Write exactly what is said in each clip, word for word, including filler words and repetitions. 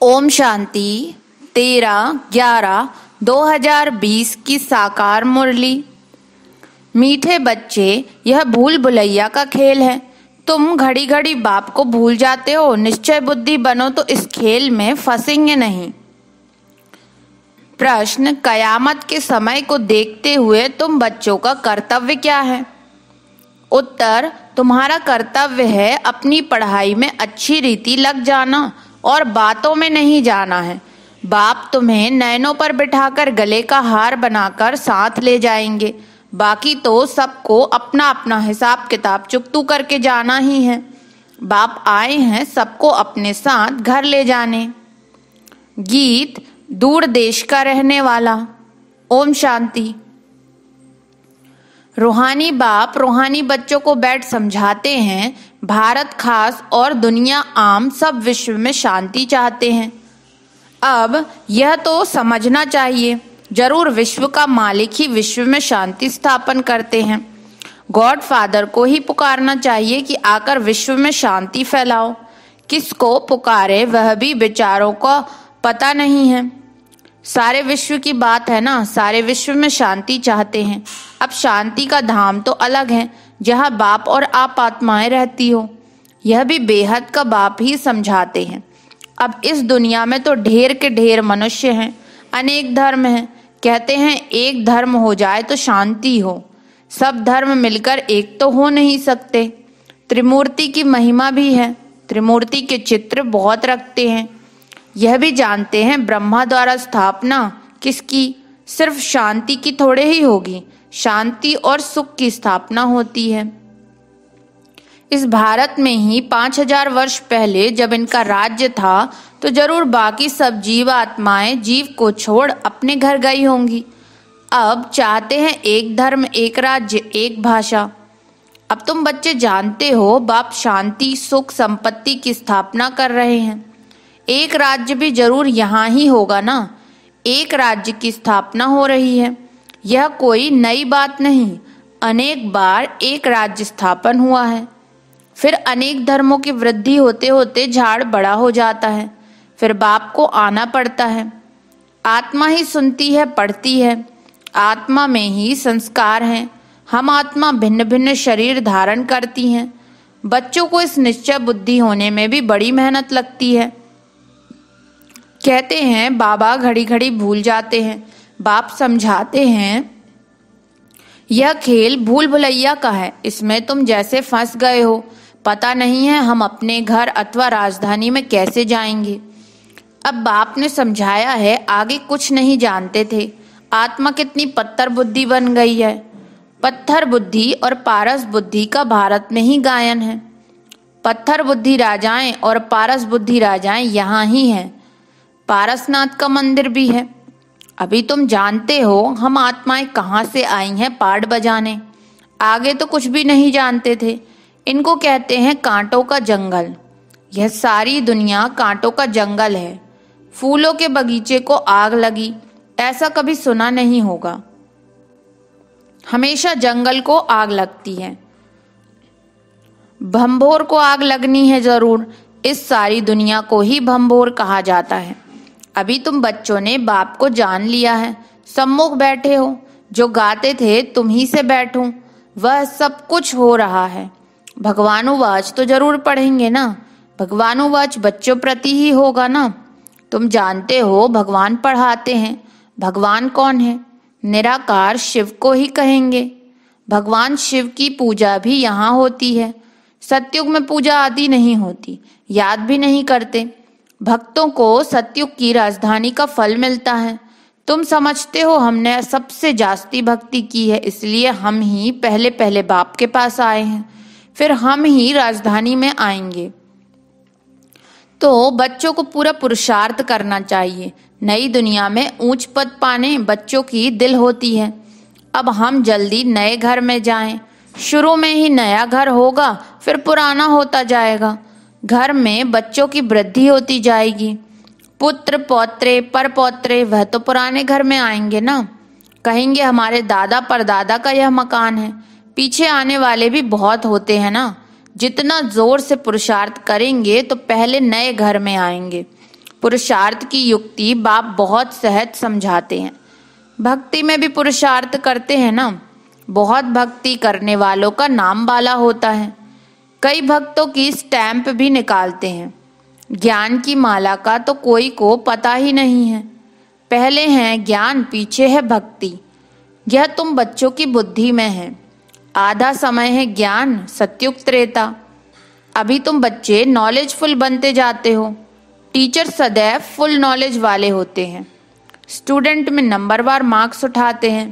ओम शांति। तेरह ग्यारह दो हजार बीस की साकार मुरली। मीठे बच्चे, यह भूल भुलैया का खेल है। तुम घड़ी घड़ी बाप को भूल जाते हो। निश्चय बुद्धि बनो तो इस खेल में फंसेंगे नहीं। प्रश्न, कयामत के समय को देखते हुए तुम बच्चों का कर्तव्य क्या है? उत्तर, तुम्हारा कर्तव्य है अपनी पढ़ाई में अच्छी रीति लग जाना और बातों में नहीं जाना है। बाप तुम्हें नैनों पर बिठाकर गले का हार बनाकर साथ ले जाएंगे। बाकी तो सबको अपना अपना हिसाब किताब चुकतू करके जाना ही है। बाप आए हैं सबको अपने साथ घर ले जाने। गीत दूर देश का रहने वाला। ओम शांति। रूहानी बाप रूहानी बच्चों को बैठ समझाते हैं, भारत खास और दुनिया आम सब विश्व में शांति चाहते हैं। अब यह तो समझना चाहिए, जरूर विश्व का मालिक ही विश्व में शांति स्थापन करते हैं। गॉड फादर को ही पुकारना चाहिए कि आकर विश्व में शांति फैलाओ। किसको पुकारे वह भी बेचारों को पता नहीं है। सारे विश्व की बात है ना, सारे विश्व में शांति चाहते हैं। अब शांति का धाम तो अलग है, जहाँ बाप और आप आत्माएं रहती हो। यह भी बेहद का बाप ही समझाते हैं। अब इस दुनिया में तो ढेर के ढेर मनुष्य हैं, अनेक धर्म हैं। कहते हैं एक धर्म हो जाए तो शांति हो। सब धर्म मिलकर एक तो हो नहीं सकते। त्रिमूर्ति की महिमा भी है। त्रिमूर्ति के चित्र बहुत रखते हैं। यह भी जानते हैं ब्रह्मा द्वारा स्थापना किसकी? सिर्फ शांति की थोड़े ही होगी। शांति और सुख की स्थापना होती है। इस भारत में ही पांच हजार वर्ष पहले जब इनका राज्य था तो जरूर बाकी सब जीव आत्माएं जीव को छोड़ अपने घर गई होंगी। अब चाहते हैं एक धर्म, एक राज्य, एक भाषा। अब तुम बच्चे जानते हो बाप शांति, सुख, संपत्ति की स्थापना कर रहे हैं। एक राज्य भी जरूर यहाँ ही होगा ना। एक राज्य की स्थापना हो रही है। यह कोई नई बात नहीं। अनेक बार एक राज्य स्थापन हुआ है। फिर अनेक धर्मों की वृद्धि होते होते झाड़ बड़ा हो जाता है। फिर बाप को आना पड़ता है। आत्मा ही सुनती है, पढ़ती है। आत्मा में ही संस्कार हैं। हम आत्मा भिन्न भिन्न शरीर धारण करती हैं। बच्चों को इस निश्चय बुद्धि होने में भी बड़ी मेहनत लगती है। कहते हैं बाबा घड़ी घड़ी भूल जाते हैं। बाप समझाते हैं यह खेल भूल भुलैया का है। इसमें तुम जैसे फंस गए हो। पता नहीं है हम अपने घर अथवा राजधानी में कैसे जाएंगे। अब बाप ने समझाया है, आगे कुछ नहीं जानते थे। आत्मा कितनी पत्थर बुद्धि बन गई है। पत्थर बुद्धि और पारस बुद्धि का भारत में ही गायन है। पत्थर बुद्धि राजाएं और पारस बुद्धि राजाएं यहाँ ही हैं। पारसनाथ का मंदिर भी है। अभी तुम जानते हो हम आत्माएं कहाँ से आई हैं पाड़ बजाने। आगे तो कुछ भी नहीं जानते थे। इनको कहते हैं कांटों का जंगल। यह सारी दुनिया कांटों का जंगल है। फूलों के बगीचे को आग लगी, ऐसा कभी सुना नहीं होगा। हमेशा जंगल को आग लगती है। भंभोर को आग लगनी है जरूर। इस सारी दुनिया को ही भंभोर कहा जाता है। अभी तुम बच्चों ने बाप को जान लिया है। सम्मुख बैठे हो। जो गाते थे तुम ही से बैठूं, वह सब कुछ हो रहा है। भगवानुवाच तो जरूर पढ़ेंगे ना। भगवानुवाच बच्चों प्रति ही होगा ना। तुम जानते हो भगवान पढ़ाते हैं। भगवान कौन है? निराकार शिव को ही कहेंगे। भगवान शिव की पूजा भी यहाँ होती है। सतयुग में पूजा आदि नहीं होती, याद भी नहीं करते। भक्तों को सतयुग की राजधानी का फल मिलता है। तुम समझते हो हमने सबसे जास्ती भक्ति की है, इसलिए हम ही पहले पहले बाप के पास आए हैं। फिर हम ही राजधानी में आएंगे। तो बच्चों को पूरा पुरुषार्थ करना चाहिए। नई दुनिया में ऊंच पद पाने बच्चों की दिल होती है। अब हम जल्दी नए घर में जाएं। शुरू में ही नया घर होगा, फिर पुराना होता जाएगा। घर में बच्चों की वृद्धि होती जाएगी। पुत्र पौत्रे पर पौत्रे वह तो पुराने घर में आएंगे ना। कहेंगे हमारे दादा परदादा का यह मकान है। पीछे आने वाले भी बहुत होते हैं ना। जितना जोर से पुरुषार्थ करेंगे तो पहले नए घर में आएंगे। पुरुषार्थ की युक्ति बाप बहुत सहज समझाते हैं। भक्ति में भी पुरुषार्थ करते हैं ना। बहुत भक्ति करने वालों का नाम बाला होता है। कई भक्तों की स्टैंप भी निकालते हैं। ज्ञान की माला का तो कोई को पता ही नहीं है। पहले है ज्ञान, पीछे है भक्ति। यह तुम बच्चों की बुद्धि में है। आधा समय है ज्ञान, सतयुग त्रेता। अभी तुम बच्चे नॉलेजफुल बनते जाते हो। टीचर सदैव फुल नॉलेज वाले होते हैं। स्टूडेंट में नंबरवार मार्क्स उठाते हैं।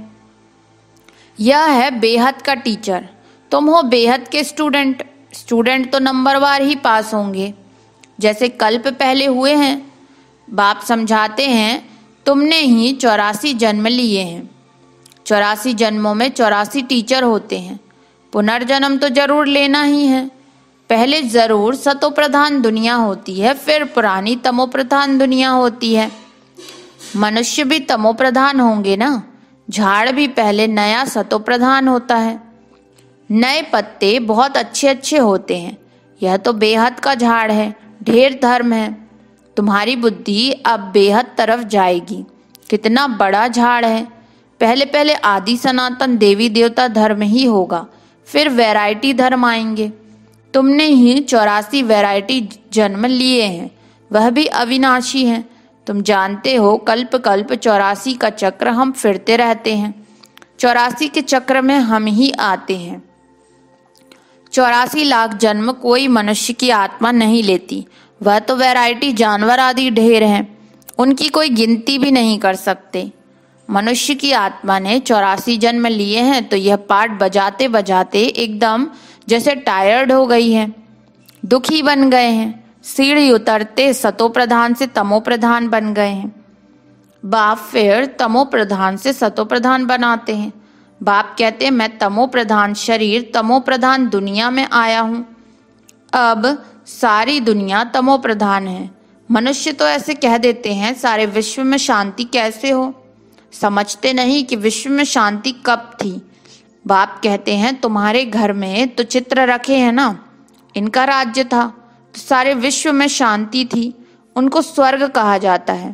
यह है बेहद का टीचर। तुम हो बेहद के स्टूडेंट। स्टूडेंट तो नंबरवार ही पास होंगे, जैसे कल्प पहले हुए हैं। बाप समझाते हैं तुमने ही चौरासी जन्म लिए हैं। चौरासी जन्मों में चौरासी टीचर होते हैं। पुनर्जन्म तो जरूर लेना ही है। पहले जरूर सतो प्रधान दुनिया होती है, फिर पुरानी तमो प्रधान दुनिया होती है। मनुष्य भी तमो प्रधान होंगे ना। झाड़ भी पहले नया सतो प्रधान होता है। नए पत्ते बहुत अच्छे अच्छे होते हैं। यह तो बेहद का झाड़ है, ढेर धर्म है। तुम्हारी बुद्धि अब बेहद तरफ जाएगी। कितना बड़ा झाड़ है। पहले पहले आदि सनातन देवी देवता धर्म ही होगा, फिर वैरायटी धर्म आएंगे। तुमने ही चौरासी वैरायटी जन्म लिए हैं, वह भी अविनाशी हैं। तुम जानते हो कल्प कल्प चौरासी का चक्र हम फिरते रहते हैं। चौरासी के चक्र में हम ही आते हैं। चौरासी लाख जन्म कोई मनुष्य की आत्मा नहीं लेती। वह तो वैरायटी जानवर आदि ढेर हैं, उनकी कोई गिनती भी नहीं कर सकते। मनुष्य की आत्मा ने चौरासी जन्म लिए हैं तो यह पाठ बजाते बजाते एकदम जैसे टायर्ड हो गई है, दुखी बन गए हैं। सीढ़ी उतरते सतो प्रधान से तमो प्रधान बन गए हैं। बाप फिर तमो प्रधान से सतो प्रधान बनाते हैं। बाप कहते हैं मैं तमो प्रधान शरीर, तमो प्रधान दुनिया में आया हूं। अब सारी दुनिया तमो प्रधान है। मनुष्य तो ऐसे कह देते हैं सारे विश्व में शांति कैसे हो। समझते नहीं कि विश्व में शांति कब थी। बाप कहते हैं तुम्हारे घर में तो चित्र रखे हैं ना, इनका राज्य था तो सारे विश्व में शांति थी। उनको स्वर्ग कहा जाता है।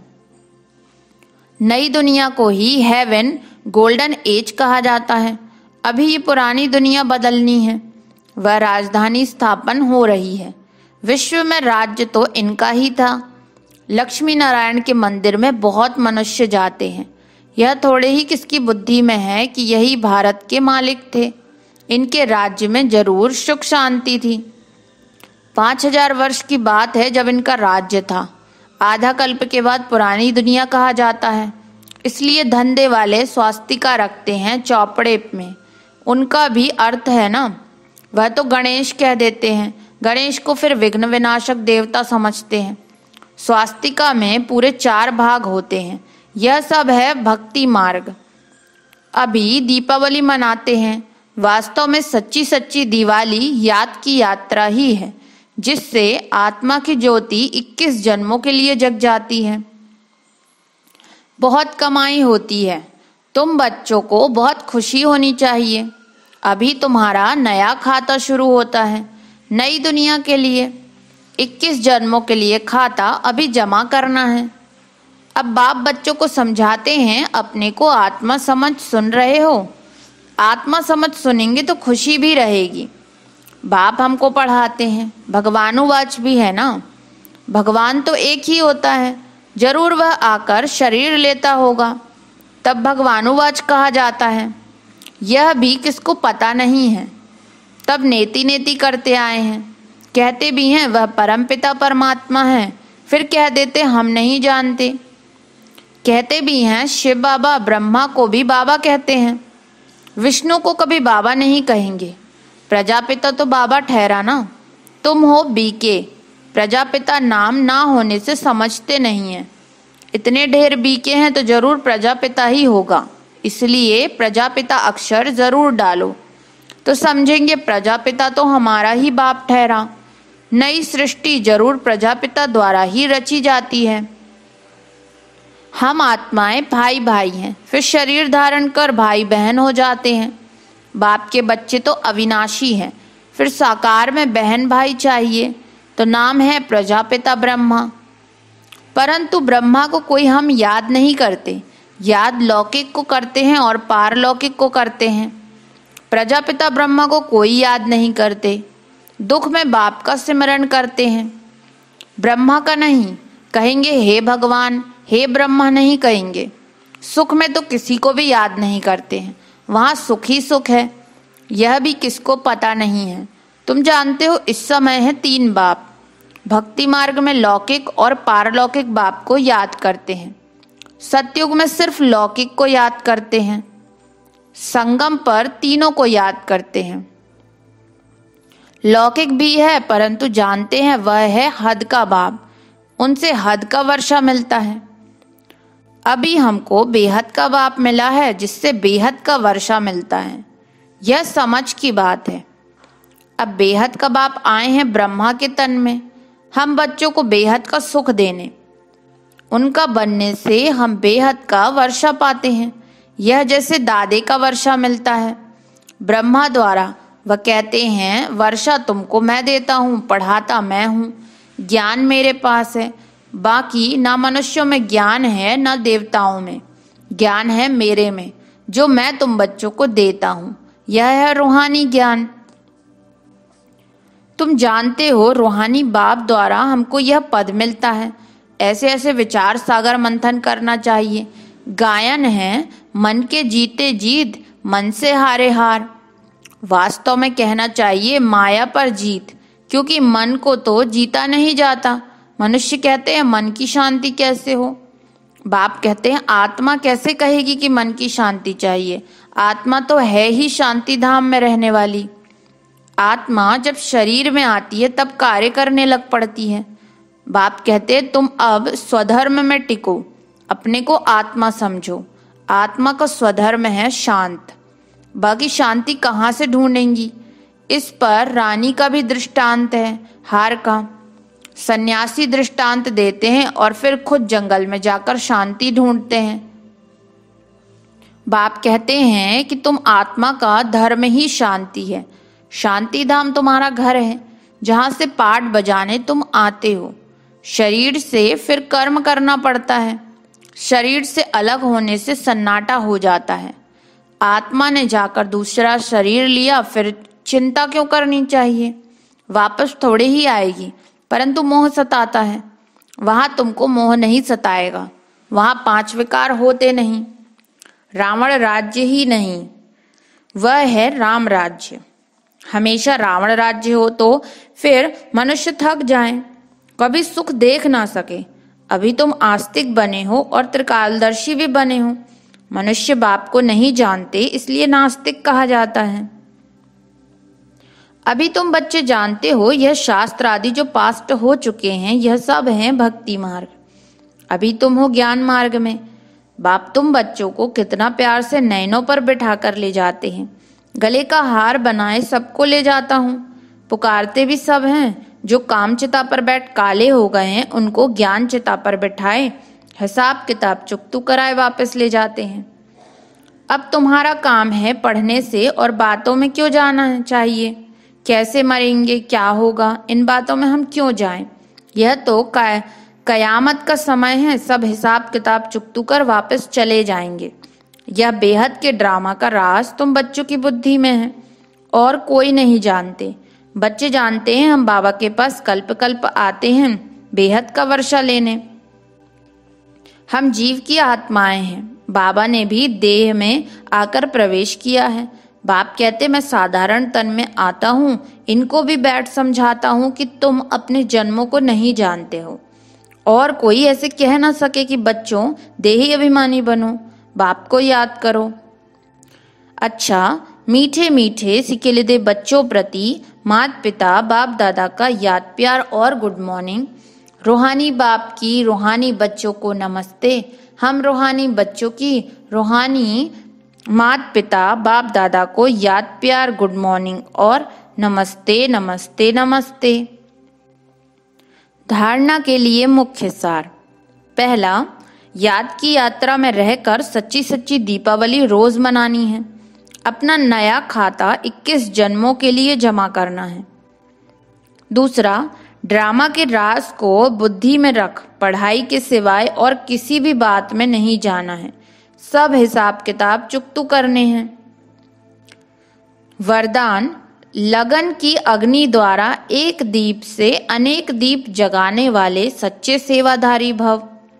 नई दुनिया को ही हेवन, गोल्डन एज कहा जाता है। अभी ये पुरानी दुनिया बदलनी है। वह राजधानी स्थापन हो रही है। विश्व में राज्य तो इनका ही था। लक्ष्मी नारायण के मंदिर में बहुत मनुष्य जाते हैं। यह थोड़े ही किसकी बुद्धि में है कि यही भारत के मालिक थे। इनके राज्य में जरूर सुख शांति थी। पांच हजार वर्ष की बात है जब इनका राज्य था। आधा कल्प के बाद पुरानी दुनिया कहा जाता है। इसलिए धंधे वाले स्वास्तिका रखते हैं चौपड़े में। उनका भी अर्थ है ना। वह तो गणेश कह देते हैं। गणेश को फिर विघ्न विनाशक देवता समझते हैं। स्वास्तिका में पूरे चार भाग होते हैं। यह सब है भक्ति मार्ग। अभी दीपावली मनाते हैं। वास्तव में सच्ची सच्ची दिवाली याद की यात्रा ही है, जिससे आत्मा की ज्योति इक्कीस जन्मों के लिए जग जाती है। बहुत कमाई होती है। तुम बच्चों को बहुत खुशी होनी चाहिए। अभी तुम्हारा नया खाता शुरू होता है, नई दुनिया के लिए। इक्कीस जन्मों के लिए खाता अभी जमा करना है। अब बाप बच्चों को समझाते हैं अपने को आत्मा समझ सुन रहे हो। आत्मा समझ सुनेंगे तो खुशी भी रहेगी। बाप हमको पढ़ाते हैं। भगवानुवाच भी है ना। भगवान तो एक ही होता है। जरूर वह आकर शरीर लेता होगा, तब भगवानुवाच कहा जाता है। यह भी किसको पता नहीं है। तब नेति नेति करते आए हैं। कहते भी हैं वह परमपिता परमात्मा है, फिर कह देते हम नहीं जानते। कहते भी हैं शिव बाबा ब्रह्मा को भी बाबा कहते हैं, विष्णु को कभी बाबा नहीं कहेंगे। प्रजापिता तो बाबा ठहरा ना। तुम हो बीके। प्रजापिता नाम ना होने से समझते नहीं है। इतने ढेर बीके हैं तो जरूर प्रजापिता ही होगा, इसलिए प्रजापिता अक्षर जरूर डालो तो समझेंगे प्रजापिता तो हमारा ही बाप ठहरा। नई सृष्टि जरूर प्रजापिता द्वारा ही रची जाती है। हम आत्माएं भाई भाई हैं, फिर शरीर धारण कर भाई बहन हो जाते हैं। बाप के बच्चे तो अविनाशी हैं, फिर साकार में बहन भाई चाहिए तो नाम है प्रजापिता ब्रह्मा। परंतु ब्रह्मा को कोई हम याद नहीं करते। याद लौकिक को करते हैं और पारलौकिक को करते हैं। प्रजापिता ब्रह्मा को कोई याद नहीं करते। दुख में बाप का सिमरन करते हैं, ब्रह्मा का नहीं। कहेंगे हे भगवान, हे ब्रह्मा नहीं कहेंगे। सुख में तो किसी को भी याद नहीं करते हैं, वहां सुख ही सुख है, यह भी किसको पता नहीं है। तुम जानते हो इस समय है तीन बाप। भक्ति मार्ग में लौकिक और पारलौकिक बाप को याद करते हैं, सतयुग में सिर्फ लौकिक को याद करते हैं, संगम पर तीनों को याद करते हैं। लौकिक भी है परंतु जानते हैं वह है हद का बाप, उनसे हद का वर्षा मिलता है। अभी हमको बेहद का बाप मिला है जिससे बेहद का वर्षा मिलता है, यह समझ की बात है। अब बेहद का बाप आए हैं ब्रह्मा के तन में, हम बच्चों को बेहद का सुख देने। उनका बनने से हम बेहद का वर्षा पाते हैं, यह जैसे दादे का वर्षा मिलता है ब्रह्मा द्वारा। वह कहते हैं वर्षा तुमको मैं देता हूँ, पढ़ाता मैं हूँ, ज्ञान मेरे पास है। बाकी ना मनुष्यों में ज्ञान है ना देवताओं में, ज्ञान है मेरे में जो मैं तुम बच्चों को देता हूँ, यह है रूहानी ज्ञान। तुम जानते हो रूहानी बाप द्वारा हमको यह पद मिलता है। ऐसे ऐसे विचार सागर मंथन करना चाहिए। गायन है मन के जीते जीत, मन से हारे हार। वास्तव में कहना चाहिए माया पर जीत, क्योंकि मन को तो जीता नहीं जाता। मनुष्य कहते हैं मन की शांति कैसे हो, बाप कहते हैं आत्मा कैसे कहेगी कि मन की शांति चाहिए। आत्मा तो है ही शांति धाम में रहने वाली। आत्मा जब शरीर में आती है तब कार्य करने लग पड़ती है। बाप कहते हैं तुम अब स्वधर्म में टिको, अपने को आत्मा समझो। आत्मा का स्वधर्म है शांत, बाकी शांति कहाँ से ढूंढेंगी। इस पर रानी का भी दृष्टांत है, हार का। सन्यासी दृष्टांत देते हैं और फिर खुद जंगल में जाकर शांति ढूंढते हैं। बाप कहते हैं कि तुम आत्मा का धर्म ही शांति है। शांति धाम तुम्हारा घर है जहां से पाठ बजाने तुम आते हो। शरीर से फिर कर्म करना पड़ता है, शरीर से अलग होने से सन्नाटा हो जाता है। आत्मा ने जाकर दूसरा शरीर लिया, फिर चिंता क्यों करनी चाहिए, वापस थोड़े ही आएगी। परंतु मोह सताता है, वहां तुमको मोह नहीं सताएगा, वहां पांच विकार होते नहीं। रावण राज्य ही नहीं, वह है राम राज्य। हमेशा रावण राज्य हो तो फिर मनुष्य थक जाएं, कभी सुख देख ना सके। अभी तुम आस्तिक बने हो और त्रिकालदर्शी भी बने हो। मनुष्य बाप को नहीं जानते इसलिए नास्तिक कहा जाता है। अभी तुम बच्चे जानते हो यह शास्त्र आदि जो पास्ट हो चुके हैं यह सब हैं भक्ति मार्ग। अभी तुम हो ज्ञान मार्ग में। बाप तुम बच्चों को कितना प्यार से नैनों पर बिठा कर ले जाते हैं, गले का हार बनाए सबको ले जाता हूँ। पुकारते भी सब हैं, जो काम चिता पर बैठ काले हो गए हैं उनको ज्ञान चिता पर बिठाए हिसाब किताब चुकतू कराए वापस ले जाते हैं। अब तुम्हारा काम है पढ़ने से और बातों में क्यों जाना चाहिए। कैसे मरेंगे, क्या होगा, इन बातों में हम क्यों जाएं। यह तो कै, कयामत का समय है, सब हिसाब किताब चुकतू कर वापस चले जाएंगे। यह बेहद के ड्रामा का राज तुम बच्चों की बुद्धि में है और कोई नहीं जानते। बच्चे जानते हैं हम बाबा के पास कल्प कल्प आते हैं बेहद का वर्षा लेने। हम जीव की आत्माएं हैं, बाबा ने भी देह में आकर प्रवेश किया है। बाप कहते मैं साधारण तन में आता हूँ, इनको भी बैठ समझाता हूँ कि तुम अपने जन्मों को नहीं जानते हो और कोई ऐसे कह ना सके कि बच्चों देही अभिमानी बनो, बाप को याद करो। अच्छा, मीठे मीठे सिकेलिदे बच्चों प्रति माता पिता बाप दादा का याद प्यार और गुड मॉर्निंग। रूहानी बाप की रूहानी बच्चों को नमस्ते। हम रूहानी बच्चों की रूहानी माता पिता बाप दादा को याद प्यार गुड मॉर्निंग और नमस्ते नमस्ते नमस्ते। धारणा के लिए मुख्य सार। पहला, याद की यात्रा में रहकर सच्ची सच्ची दीपावली रोज मनानी है। अपना नया खाता इक्कीस जन्मों के लिए जमा करना है। दूसरा, ड्रामा के राज को बुद्धि में रख, पढ़ाई के सिवाय और किसी भी बात में नहीं जाना है, सब हिसाब किताब चुकतू करने हैं। वरदान, लगन की अग्नि द्वारा एक दीप से अनेक दीप जगाने वाले सच्चे सेवाधारी भव।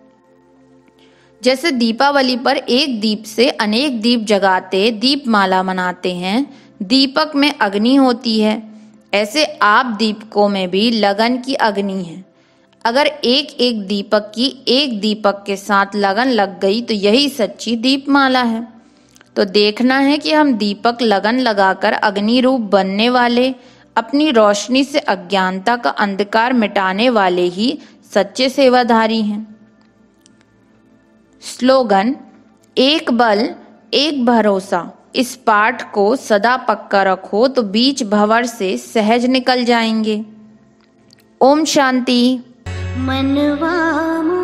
जैसे दीपावली पर एक दीप से अनेक दीप जगाते दीपमाला मनाते हैं, दीपक में अग्नि होती है, ऐसे आप दीपकों में भी लगन की अग्नि है। अगर एक एक दीपक की एक दीपक के साथ लगन लग गई तो यही सच्ची दीपमाला है। तो देखना है कि हम दीपक लगन लगाकर अग्नि रूप बनने वाले, अपनी रोशनी से अज्ञानता का अंधकार मिटाने वाले ही सच्चे सेवाधारी हैं। स्लोगन, एक बल एक भरोसा। इस पाठ को सदा पक्का रखो तो बीच भंवर से सहज निकल जाएंगे। ओम शांति। मनवा